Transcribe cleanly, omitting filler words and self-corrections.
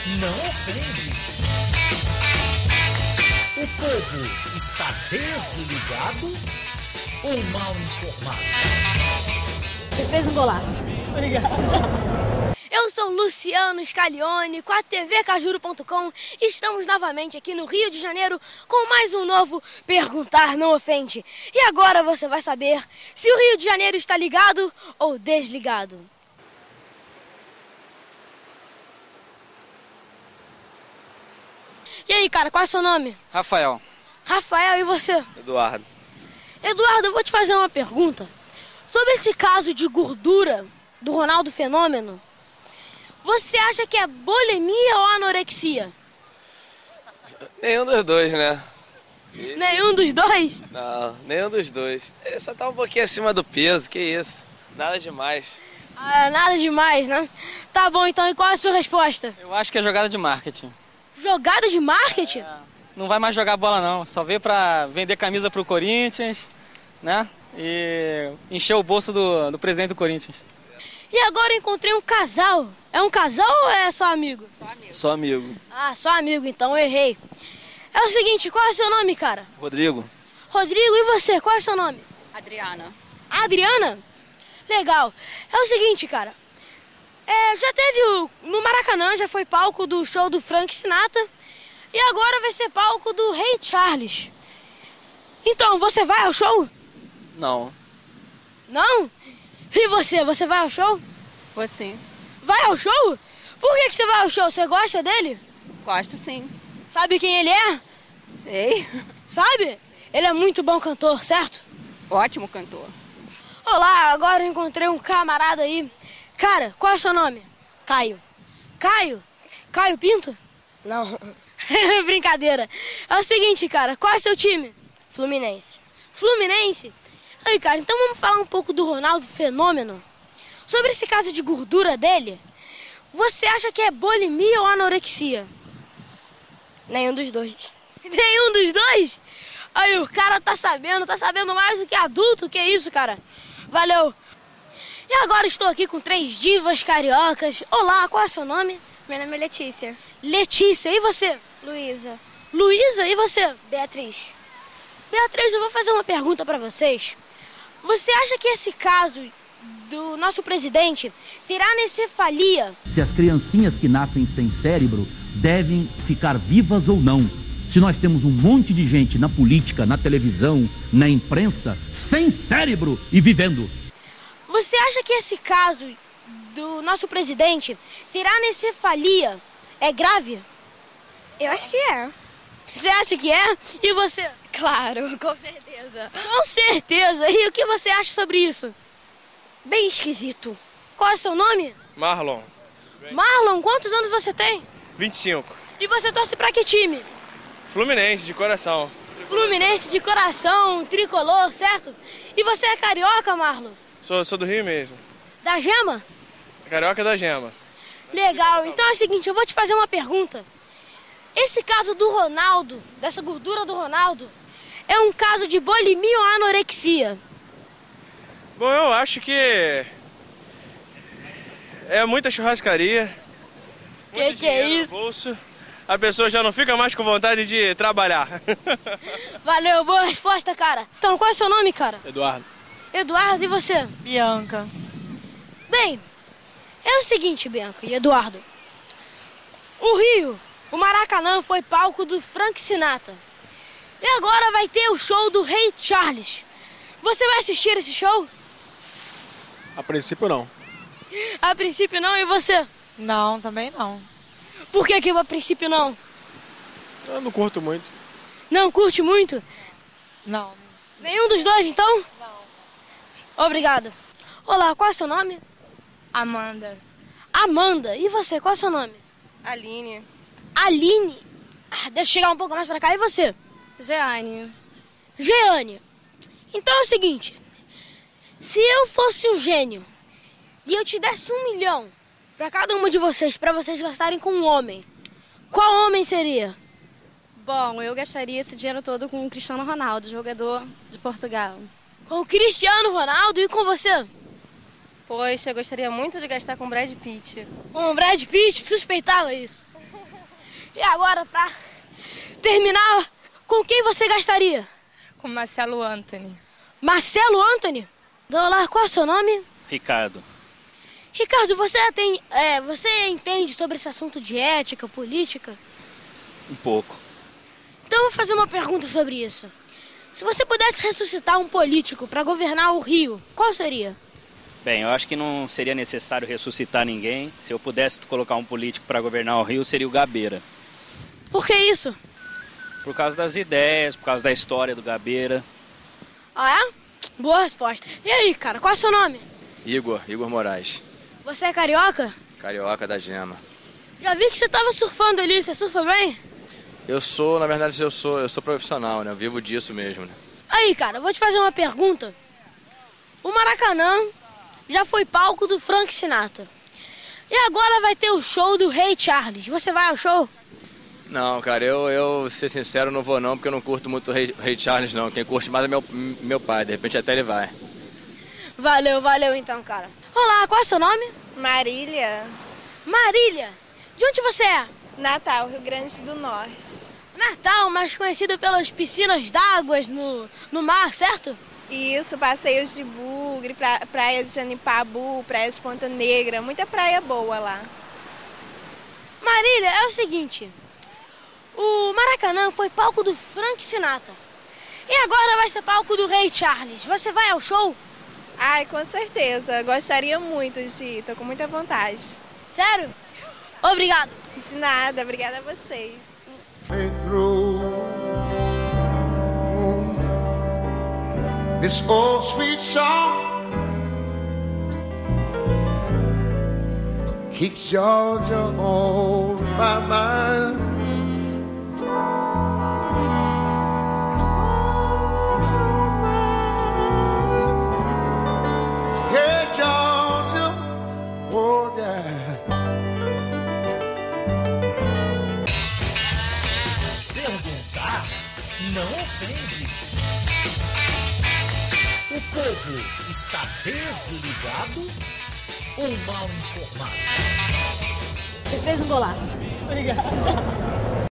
não ofende. O povo está desligado ou mal informado? Você fez um golaço. Obrigado. Eu sou Luciano Scalione com a TV Cajuru.com. Estamos novamente aqui no Rio de Janeiro com mais um novo Perguntar Não Ofende. E agora você vai saber se o Rio de Janeiro está ligado ou desligado. E aí, cara, qual é o seu nome? Rafael. Rafael, e você? Eduardo. Eduardo, eu vou te fazer uma pergunta. Sobre esse caso de gordura do Ronaldo Fenômeno, você acha que é bulimia ou anorexia? Nenhum dos dois, né? Nenhum dos dois? Não, nenhum dos dois. Ele só tá um pouquinho acima do peso, que isso. Nada demais. Ah, nada demais, né? Tá bom, então, e qual é a sua resposta? Eu acho que é jogada de marketing. Jogada de marketing? Não vai mais jogar bola não, só veio pra vender camisa pro Corinthians, né? E encher o bolso do presidente do Corinthians. E agora eu encontrei um casal. É um casal ou é só amigo? Só amigo. Só amigo. Ah, só amigo, então eu errei. É o seguinte, qual é o seu nome, cara? Rodrigo. Rodrigo, e você? Qual é o seu nome? Adriana. Adriana? Legal. É o seguinte, cara. Já teve no Maracanã, já foi palco do show do Frank Sinatra. E agora vai ser palco do Ray Charles. Então, você vai ao show? Não. Não? E você? Você vai ao show? Vou sim. Vai ao show? Por que você vai ao show? Você gosta dele? Gosto sim. Sabe quem ele é? Sei. Sabe? Ele é muito bom cantor, certo? Ótimo cantor. Olá, agora eu encontrei um camarada aí. Cara, qual é o seu nome? Caio. Caio? Caio Pinto? Não. Brincadeira. É o seguinte, cara, qual é o seu time? Fluminense. Fluminense? Aí, cara, então vamos falar um pouco do Ronaldo Fenômeno. Sobre esse caso de gordura dele, você acha que é bulimia ou anorexia? Nenhum dos dois. Nenhum dos dois? Aí o cara tá sabendo mais do que adulto, que isso, cara? Valeu. E agora estou aqui com 3 divas cariocas. Olá, qual é o seu nome? Meu nome é Letícia. Letícia, e você? Luísa. Luísa, e você? Beatriz. Beatriz, eu vou fazer uma pergunta pra vocês. Você acha que esse caso do nosso presidente terá anencefalia? Se as criancinhas que nascem sem cérebro devem ficar vivas ou não. Se nós temos um monte de gente na política, na televisão, na imprensa, sem cérebro e vivendo. Você acha que esse caso do nosso presidente terá anencefalia? É grave? Eu acho que é. Você acha que é? E você? Claro, com certeza. Com certeza. E o que você acha sobre isso? Bem esquisito. Qual é o seu nome? Marlon. Marlon, quantos anos você tem? 25. E você torce pra que time? Fluminense, de coração. Fluminense de coração, tricolor, certo? E você é carioca, Marlon? Sou do Rio mesmo. Da Gema? Carioca da Gema. Legal, então é o seguinte, eu vou te fazer uma pergunta. Esse caso do Ronaldo, dessa gordura do Ronaldo, é um caso de bulimia ou anorexia? Bom, eu acho que é muita churrascaria. Que é isso? No bolso, a pessoa já não fica mais com vontade de trabalhar. Valeu, boa resposta, cara. Então, qual é o seu nome, cara? Eduardo. Eduardo, e você? Bianca. Bem, é o seguinte, Bianca e Eduardo. O Rio, o Maracanã, foi palco do Frank Sinatra. E agora vai ter o show do Ray Charles. Você vai assistir esse show? A princípio não. A princípio não, e você? Não, também não. Por que a princípio não? Eu não curto muito. Não curte muito? Não. Nenhum dos dois, então? Não. Obrigada. Olá, qual é o seu nome? Amanda. Amanda. E você, qual é o seu nome? Aline. Aline. Deixa eu chegar um pouco mais pra cá. E você? Jeane. Jeane. Então é o seguinte. Se eu fosse um gênio e eu te desse 1 milhão pra cada uma de vocês, pra vocês gastarem com um homem, qual homem seria? Bom, eu gastaria esse dinheiro todo com o Cristiano Ronaldo, jogador de Portugal. Com o Cristiano Ronaldo e com você? Poxa, eu gostaria muito de gastar com Brad Pitt. Com o Brad Pitt? Suspeitava isso. E agora, pra terminar, com quem você gastaria? Com Marcelo Anthony. Marcelo Anthony? Então lá, qual é o seu nome? Ricardo. Ricardo, você entende sobre esse assunto de ética, política? Um pouco. Então eu vou fazer uma pergunta sobre isso. Se você pudesse ressuscitar um político para governar o Rio, qual seria? Bem, eu acho que não seria necessário ressuscitar ninguém. Se eu pudesse colocar um político para governar o Rio, seria o Gabeira. Por que isso? Por causa das ideias, por causa da história do Gabeira. Ah, é? Boa resposta. E aí, cara, qual é o seu nome? Igor Moraes. Você é carioca? Carioca da Gema. Já vi que você estava surfando ali, você surfa bem? Na verdade, eu sou profissional, né? Eu vivo disso mesmo, né? Aí, cara, eu vou te fazer uma pergunta. O Maracanã já foi palco do Frank Sinatra. E agora vai ter o show do Ray Charles. Você vai ao show? Não, cara, eu ser sincero, não vou não, porque eu não curto muito o Ray Charles, não. Quem curte mais é meu pai, de repente até ele vai. Valeu então, cara. Olá, qual é o seu nome? Marília. Marília, de onde você é? Natal, Rio Grande do Norte. Natal, mais conhecido pelas piscinas d'água no mar, certo? Isso, passeios de bugre, praia de Janipabu, praia de Ponta Negra, muita praia boa lá. Marília, é o seguinte, o Maracanã foi palco do Frank Sinatra e agora vai ser palco do Ray Charles. Você vai ao show? Ai, com certeza, gostaria muito de ir, tô com muita vontade. Sério? Obrigado. De nada, obrigada a vocês. This old sweet song keeps Georgia on my mind. Yeah, Georgia, oh yeah. Perguntar não ofende. O povo está desligado ou mal informado? Você fez um golaço. Obrigado.